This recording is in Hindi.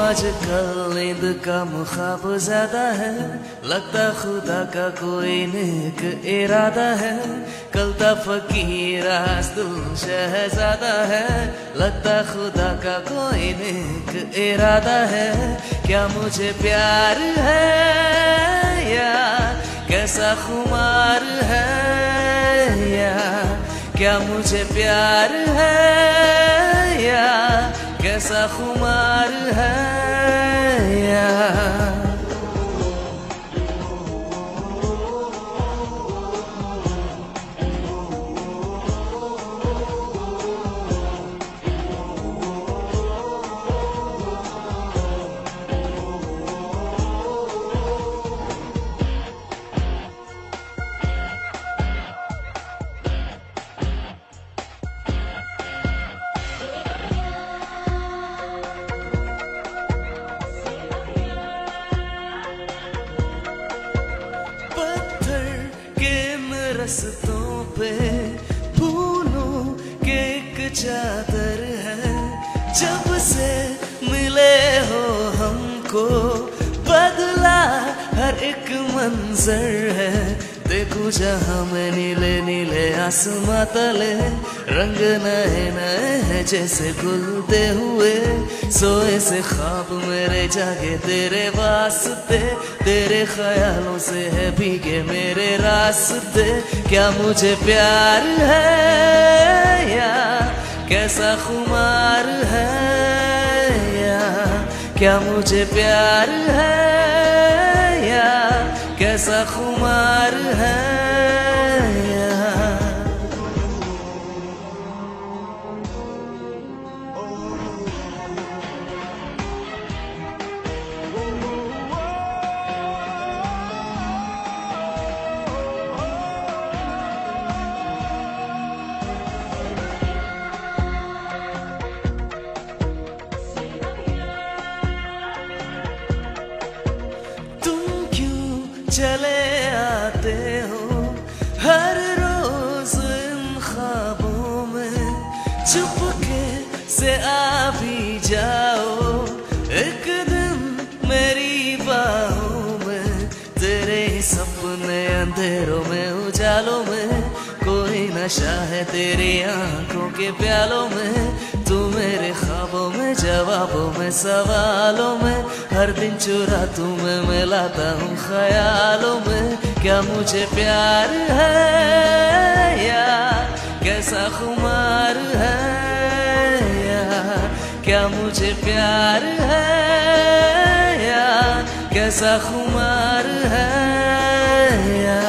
आजकल नींद का ख्वाब ज्यादा है, लगता खुदा का कोई नेक इरादा है। कल था फकीर आज तू शहजादा है, लगता खुदा का कोई नेक इरादा है। क्या मुझे प्यार है या कैसा खुमार है, या क्या मुझे प्यार है या कैसा खुमार है, या रस्तों पे फूलों के एक चादर है। जब से मिले हो हमको बदला हर एक मंजर है। देखूं जहां मैं नीले नीले आसमां तले, रंग नए नए हैं जैसे खुलते हुए। सोए से ख्वाब मेरे जागे तेरे वास्ते, तेरे ख्यालों से है भीगे मेरे रास्ते। क्या मुझे प्यार है या कैसा खुमार है, या क्या मुझे प्यार है या कैसा खुमार है, या चले आते हो हर रोज इन ख्वाबों में, चुपके से आ भी जाओ एक दिन मेरी बाहों में। तेरे सपने अंधेरों में उजालों में, कोई नशा है तेरी आंखों के प्यालों में। तू मेरे ख्वाबों में जवाबों में सवालों में, हर दिन चुरा तुम्हें मिलाता हूँ ख्यालों में। क्या मुझे प्यार है या कैसा खुमार है, या क्या मुझे प्यार है या कैसा खुमार है, या